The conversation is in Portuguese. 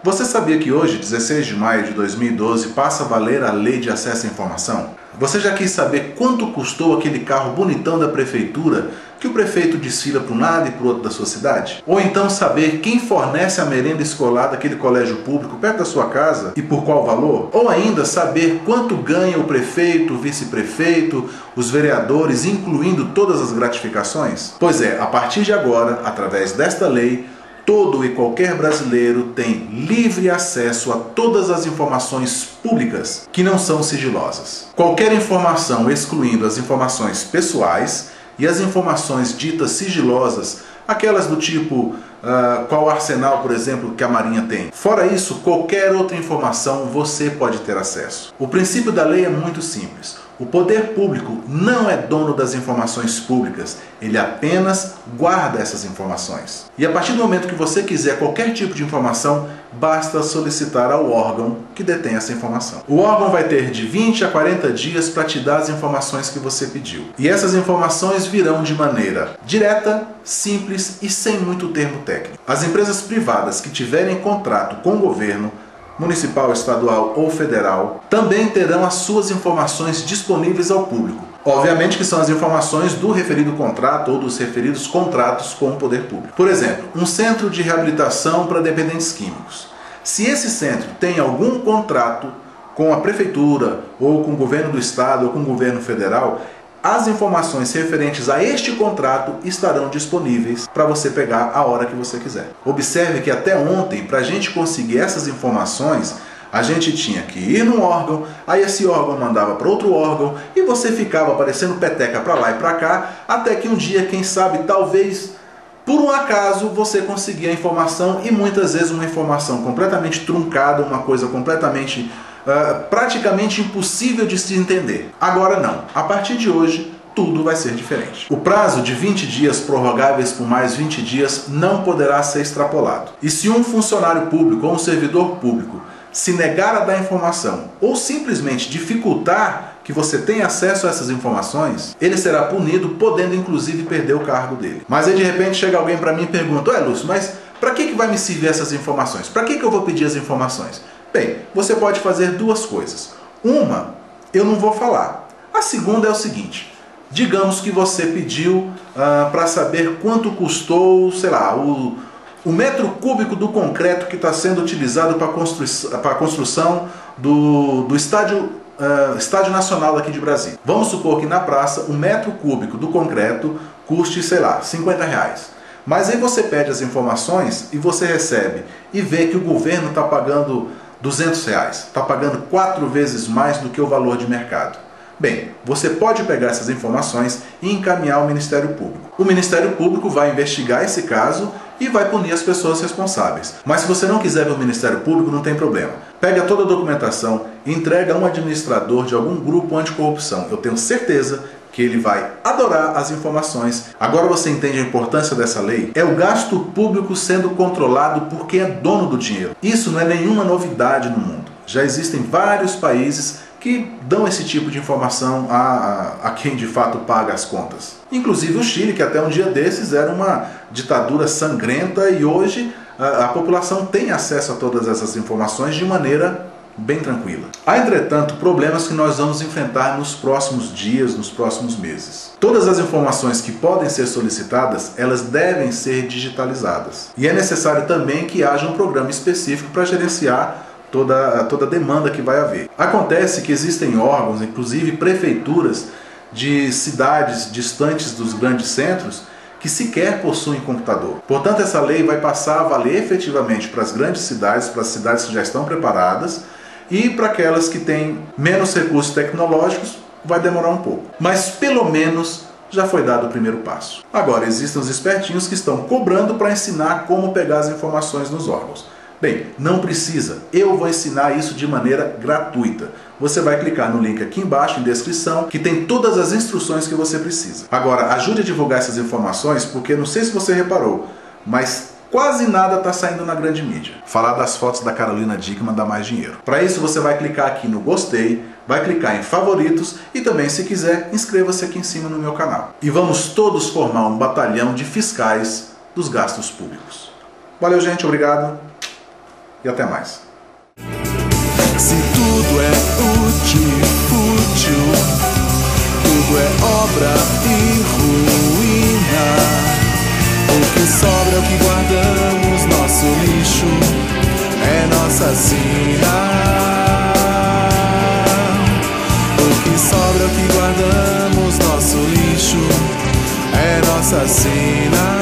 Você sabia que hoje, 16 de maio de 2012, passa a valer a Lei de Acesso à Informação? Você já quis saber quanto custou aquele carro bonitão da prefeitura que o prefeito desfila para um lado e para o outro da sua cidade? Ou então saber quem fornece a merenda escolar daquele colégio público perto da sua casa e por qual valor? Ou ainda saber quanto ganha o prefeito, o vice-prefeito, os vereadores, incluindo todas as gratificações? Pois é, a partir de agora, através desta lei, todo e qualquer brasileiro tem livre acesso a todas as informações públicas que não são sigilosas. Qualquer informação, excluindo as informações pessoais e as informações ditas sigilosas, aquelas do tipo qual arsenal, por exemplo, que a Marinha tem. Fora isso, qualquer outra informação você pode ter acesso. O princípio da lei é muito simples. O poder público não é dono das informações públicas, ele apenas guarda essas informações. E a partir do momento que você quiser qualquer tipo de informação, basta solicitar ao órgão que detém essa informação. O órgão vai ter de 20 a 40 dias para te dar as informações que você pediu. E essas informações virão de maneira direta, simples e sem muito termo técnico. As empresas privadas que tiverem contrato com o governo, municipal, estadual ou federal, também terão as suas informações disponíveis ao público. Obviamente que são as informações do referido contrato ou dos referidos contratos com o poder público. Por exemplo, um centro de reabilitação para dependentes químicos. Se esse centro tem algum contrato com a prefeitura, ou com o governo do estado, ou com o governo federal, as informações referentes a este contrato estarão disponíveis para você pegar a hora que você quiser. Observe que até ontem, para a gente conseguir essas informações, a gente tinha que ir num órgão, aí esse órgão mandava para outro órgão e você ficava aparecendo peteca para lá e para cá, até que um dia, quem sabe, talvez, por um acaso, você conseguia a informação e muitas vezes uma informação completamente truncada, uma coisa completamente praticamente impossível de se entender. Agora não. A partir de hoje, tudo vai ser diferente. O prazo de 20 dias prorrogáveis por mais 20 dias não poderá ser extrapolado. E se um funcionário público ou um servidor público se negar a dar informação ou simplesmente dificultar que você tenha acesso a essas informações, ele será punido, podendo inclusive perder o cargo dele. Mas aí de repente chega alguém para mim e pergunta: ué, Lúcio, mas para que vai me servir essas informações? Para que eu vou pedir as informações? Bem, você pode fazer duas coisas. Uma, eu não vou falar. A segunda é o seguinte: digamos que você pediu para saber quanto custou, sei lá, o metro cúbico do concreto que está sendo utilizado para a construção do Estádio Nacional daqui de Brasília. Vamos supor que na praça o metro cúbico do concreto custe, sei lá, R$50. Mas aí você pede as informações e você recebe e vê que o governo está pagando R$200, está pagando 4 vezes mais do que o valor de mercado. Bem, você pode pegar essas informações e encaminhar ao Ministério Público. O Ministério Público vai investigar esse caso e vai punir as pessoas responsáveis. Mas se você não quiser ver o Ministério Público, não tem problema. Pega toda a documentação e entrega a um administrador de algum grupo anticorrupção. Eu tenho certeza que ele vai adorar as informações. Agora você entende a importância dessa lei? É o gasto público sendo controlado por quem é dono do dinheiro. Isso não é nenhuma novidade no mundo. Já existem vários países que dão esse tipo de informação a quem de fato paga as contas. Inclusive o Chile, que até um dia desses era uma ditadura sangrenta, e hoje a população tem acesso a todas essas informações de maneira bem tranquila. Há, entretanto, problemas que nós vamos enfrentar nos próximos dias, nos próximos meses. Todas as informações que podem ser solicitadas, elas devem ser digitalizadas. E é necessário também que haja um programa específico para gerenciar toda a demanda que vai haver. Acontece que existem órgãos, inclusive prefeituras de cidades distantes dos grandes centros, que sequer possuem computador. Portanto, essa lei vai passar a valer efetivamente para as grandes cidades, para as cidades que já estão preparadas, e para aquelas que têm menos recursos tecnológicos vai demorar um pouco. Mas pelo menos já foi dado o primeiro passo. Agora, existem os espertinhos que estão cobrando para ensinar como pegar as informações nos órgãos. Bem, não precisa. Eu vou ensinar isso de maneira gratuita. Você vai clicar no link aqui embaixo, em descrição, que tem todas as instruções que você precisa. Agora, ajude a divulgar essas informações, porque não sei se você reparou, mas quase nada está saindo na grande mídia. Falar das fotos da Carolina Dickmann dá mais dinheiro. Para isso, você vai clicar aqui no gostei, vai clicar em favoritos e também, se quiser, inscreva-se aqui em cima no meu canal. E vamos todos formar um batalhão de fiscais dos gastos públicos. Valeu, gente. Obrigado. e até mais. Se tudo é fútil, tudo é obra e ruína. O que sobra é o que guardamos, nosso lixo é nossa sina. O que sobra é o que guardamos, nosso lixo é nossa sina.